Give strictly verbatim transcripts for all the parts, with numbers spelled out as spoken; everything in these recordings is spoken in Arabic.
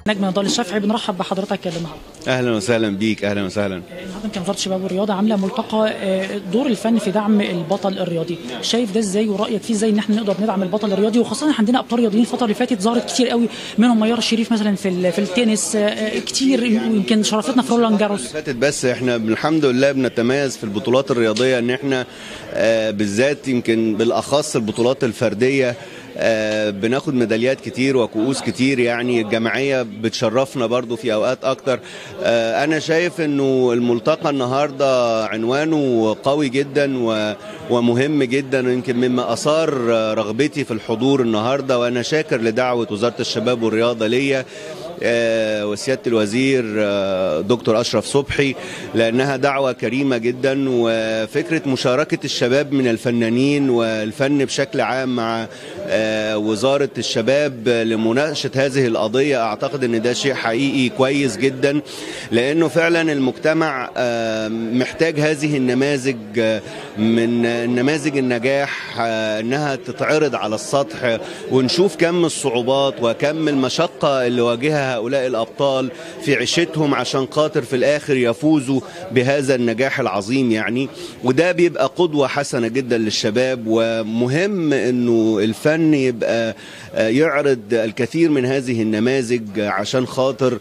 نجم نضال الشافعي، بنرحب بحضرتك النهارده. اهلا وسهلا بيك. اهلا وسهلا. النهارده كان وزاره الشباب والرياضه عامله ملتقى دور الفن في دعم البطل الرياضي، شايف ده ازاي ورايك فيه ازاي ان احنا نقدر ندعم البطل الرياضي، وخاصه عندنا ابطال رياضيين الفتره اللي فاتت ظهرت كتير قوي، منهم ميار الشريف مثلا في في التنس كتير، ويمكن شرفتنا في رولان جاروس فاتت. بس احنا الحمد لله بنتميز في البطولات الرياضيه ان احنا آه بالذات يمكن بالاخص البطولات الفرديه آه بناخد ميداليات كتير وكؤوس كتير، يعني الجماعيه بتشرفنا برضو في اوقات اكتر. آه انا شايف انه الملتقى النهارده عنوانه قوي جدا ومهم جدا، يمكن مما اثار رغبتي في الحضور النهارده، وانا شاكر لدعوه وزاره الشباب والرياضه ليا آه وسيادة الوزير آه دكتور أشرف صبحي، لأنها دعوة كريمة جدا، وفكرة مشاركة الشباب من الفنانين والفن بشكل عام مع آه وزارة الشباب لمناقشة هذه القضية، أعتقد أن ده شيء حقيقي كويس جدا، لأنه فعلا المجتمع آه محتاج هذه النماذج آه من نماذج النجاح آه أنها تتعرض على السطح، ونشوف كم الصعوبات وكم المشقة اللي واجهها هؤلاء الأبطال في عيشتهم عشان خاطر في الآخر يفوزوا بهذا النجاح العظيم يعني. وده بيبقى قدوة حسنة جدا للشباب، ومهم أنه الفن يبقى يعرض الكثير من هذه النماذج عشان خاطر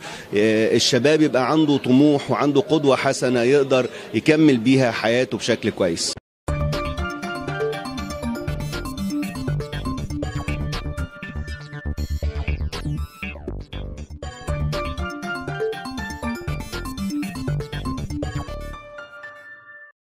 الشباب يبقى عنده طموح وعنده قدوة حسنة يقدر يكمل بيها حياته بشكل كويس.